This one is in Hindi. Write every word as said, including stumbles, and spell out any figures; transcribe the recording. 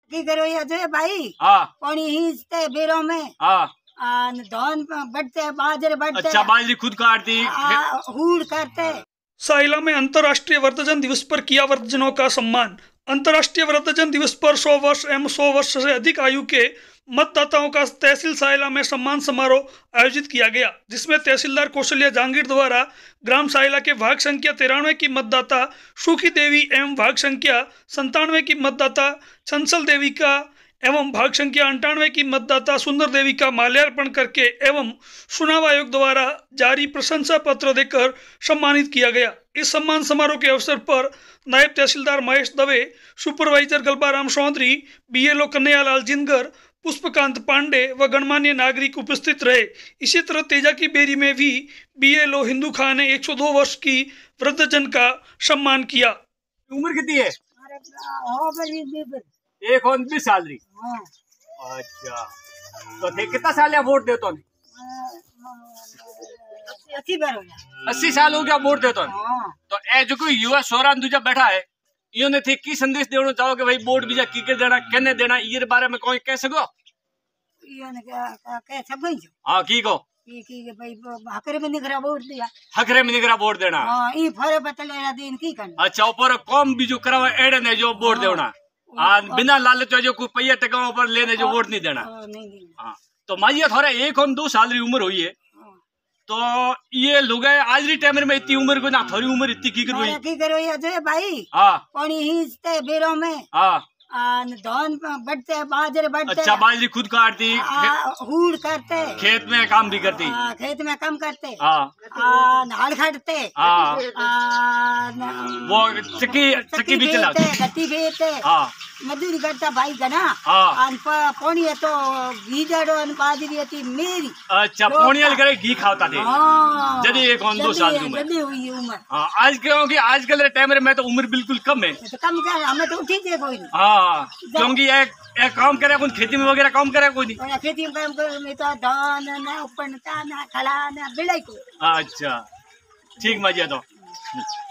की करो ये जो भाई हाँ पानी हिंचते बेरों में हाँ धान बढ़ते बाजरे बढ़ते। अच्छा बाजरी खुद काटती हूड़ करते। साइला में अंतर्राष्ट्रीय वृद्धजन दिवस पर किया वृद्धजनों का सम्मान। अंतर्राष्ट्रीय वृद्धजन दिवस पर सौ वर्ष एवं सौ वर्ष से अधिक आयु के मतदाताओं का तहसील साइला में सम्मान समारोह आयोजित किया गया, जिसमें तहसीलदार कौशल्या जहांगीर द्वारा ग्राम साइला के भाग संख्या तिरानवे की मतदाता सुखी देवी एवं भाग संख्या संतानवे की मतदाता चंचल देवी का एवं भाग संख्या अंठानवे की मतदाता सुंदर देवी का माल्यार्पण करके एवं चुनाव आयोग द्वारा जारी प्रशंसा पत्र देकर सम्मानित किया गया। इस सम्मान समारोह के अवसर पर नायब तहसीलदार महेश दवे, सुपरवाइजर गलबाराम चौधरी, बीएलओ कन्हैयालाल जिनगर, पुष्पकांत पांडे व गणमान्य नागरिक उपस्थित रहे। इसी तरह तेजा की बेरी में भी बीएलओ हिंदू खान ने एक सौ दो वर्ष की वृद्धजन का सम्मान किया। उम्र कितनी है? एक उनतीस साल री। अच्छा तो थे कितना साल या वोट देतो ने? अस्सी साल हो गया वोट देतो ने। तो ए जो कोई युवा सोरान दूजा बैठा है इन्होंने थे की संदेश देना चाहो कि भाई वोट बीजा की कर देना कहने देना ये बारे में कोई कह सको? हाँ की को हकरे में निकरा वोट दिया। हकरे में निकरा वोट देना। हाँ ई फरे बतले दिन की करना। अच्छा ऊपर कौम भी जो करवा एड़े ने जो वोट देना। हाँ बिना लालच जो कोई पैया टका ऊपर लेने जो वोट नहीं देना। हाँ तो माजिया थोड़ा एक और दो साल की उम्र हुई है तो ये लोग आज री टाइम में इतनी उम्र को ना थोड़ी उम्र इतनी की करो की करो ये जो भाई हाँ पानी हिंचते बेरों में हाँ धान बढ़ते बाजरे बढ़ते। अच्छा बाजरी खुद काटती हूड़ करते खेत में काम भी करती खेत में काम करते हाँ हल खड़ते हाँ वो चक्की चक्की भी चलाते गट्टी बेचते हाँ मजदूरी करता भाई गना हाँ पानी है तो घी जड़ो बाजरी थी मेरी। अच्छा पानी वाले करे घी खाता थे हाँ जल्दी एक और दो साल की उम्र जल्दी हुई उम्र। हाँ आज क्योंकि आजकल टाइम में तो उम्र बिल्कुल कम है तो कम क्या हमें तो ठीक है कोई नहीं। हाँ क्योंकि एक एक काम करे कौन खेती में वगैरह काम करे कोई नहीं खेती में काम करे में तो धान ना उपनता ना खला ना बिलाई को। अच्छा ठीक मजा तो।